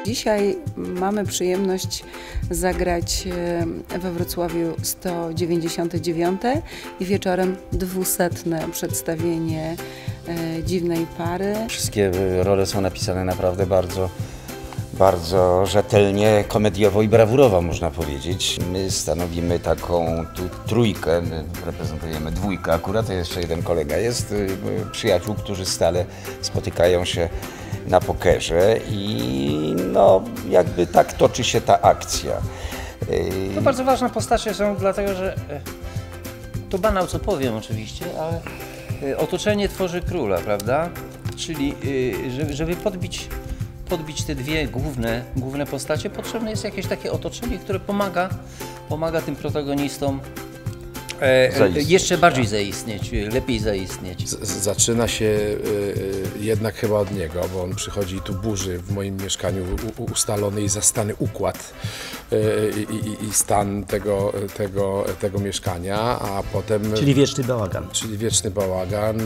Dzisiaj mamy przyjemność zagrać we Wrocławiu 199 i wieczorem 200 przedstawienie Dziwnej Pary. Wszystkie role są napisane naprawdę bardzo rzetelnie, komediowo i brawurowo, można powiedzieć. My stanowimy taką tu trójkę, my reprezentujemy dwójkę akurat, to jeszcze jeden kolega jest, przyjaciół, którzy stale spotykają się na pokerze i no jakby tak toczy się ta akcja. To bardzo ważne postacie są, dlatego że to banał, co powiem oczywiście, ale otoczenie tworzy króla, prawda? Czyli żeby podbić te dwie główne postacie, potrzebne jest jakieś takie otoczenie, które pomaga tym protagonistom jeszcze bardziej zaistnieć, lepiej zaistnieć. Zaczyna się jednak chyba od niego, bo on przychodzi i tu burzy w moim mieszkaniu ustalony i zastany układ i stan tego mieszkania, a potem... Czyli wieczny bałagan. Czyli wieczny bałagan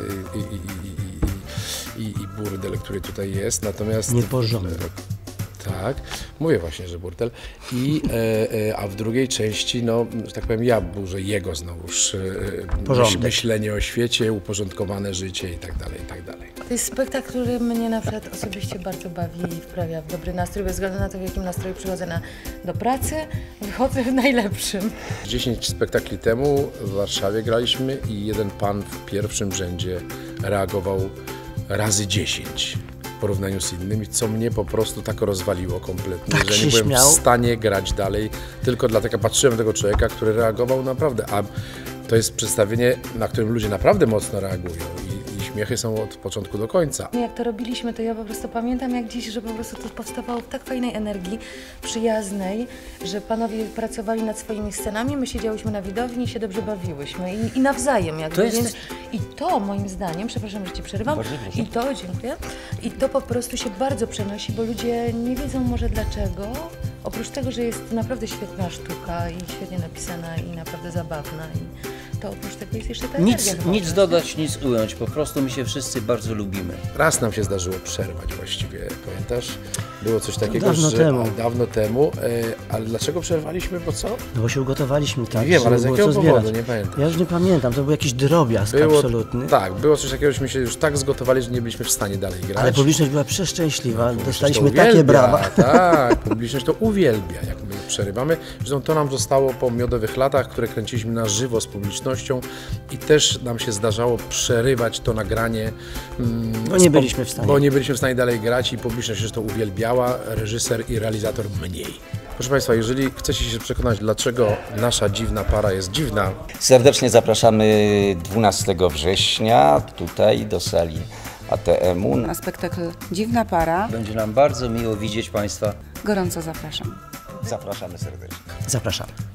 i burdel, który tutaj jest, natomiast... Nieporządek. Tak, mówię właśnie, że burdel. A w drugiej części, no, że tak powiem, ja burzę jego znowuż myślenie o świecie, uporządkowane życie i tak dalej, i tak dalej. To jest spektakl, który mnie na przykład osobiście bardzo bawi i wprawia w dobry nastrój, bez względu na to, w jakim nastroju przychodzę do pracy, wychodzę w najlepszym. 10 spektakli temu w Warszawie graliśmy i jeden pan w pierwszym rzędzie reagował razy 10. W porównaniu z innymi, co mnie po prostu tak rozwaliło kompletnie, tak że nie byłem w stanie grać dalej, tylko dlatego patrzyłem na tego człowieka, który reagował naprawdę, a to jest przedstawienie, na którym ludzie naprawdę mocno reagują i śmiechy są od początku do końca. Jak to robiliśmy, to ja po prostu pamiętam jak dziś, że po prostu to powstawało w tak fajnej energii, przyjaznej, że panowie pracowali nad swoimi scenami, my siedziałyśmy na widowni i się dobrze bawiłyśmy i nawzajem jakby, więc i to moim zdaniem, przepraszam, że Cię przerywam, i to, dziękuję, i to po prostu się bardzo przenosi, bo ludzie nie wiedzą może dlaczego, oprócz tego, że jest naprawdę świetna sztuka i świetnie napisana i naprawdę zabawna i to oprócz tego jest jeszcze ta energia. Nic dodać, nic ująć, po prostu my się wszyscy bardzo lubimy. Raz nam się zdarzyło przerwać właściwie, pamiętasz? Było coś takiego, dawno temu, ale dlaczego przerwaliśmy, bo co? No bo się ugotowaliśmy tak, wiem, ale z jakiego powodu, nie pamiętam. Ja już nie pamiętam, to był jakiś drobiazg absolutny. Tak, było coś takiego, żeśmy się już tak zgotowali, że nie byliśmy w stanie dalej grać. Ale publiczność była przeszczęśliwa, dostaliśmy takie brawa. Tak, publiczność to uwielbia, jak my przerywamy. Zresztą to nam zostało po miodowych latach, które kręciliśmy na żywo z publicznością i też nam się zdarzało przerywać to nagranie. Bo nie byliśmy w stanie. Bo nie byliśmy w stanie dalej grać i publiczność też to uwielbiała, reżyser i realizator mniej. Proszę Państwa, jeżeli chcecie się przekonać, dlaczego nasza dziwna para jest dziwna, serdecznie zapraszamy 12 września tutaj do sali ATM-u. Na spektakl Dziwna Para. Będzie nam bardzo miło widzieć Państwa. Gorąco zapraszam. Zapraszamy serdecznie. Zapraszamy.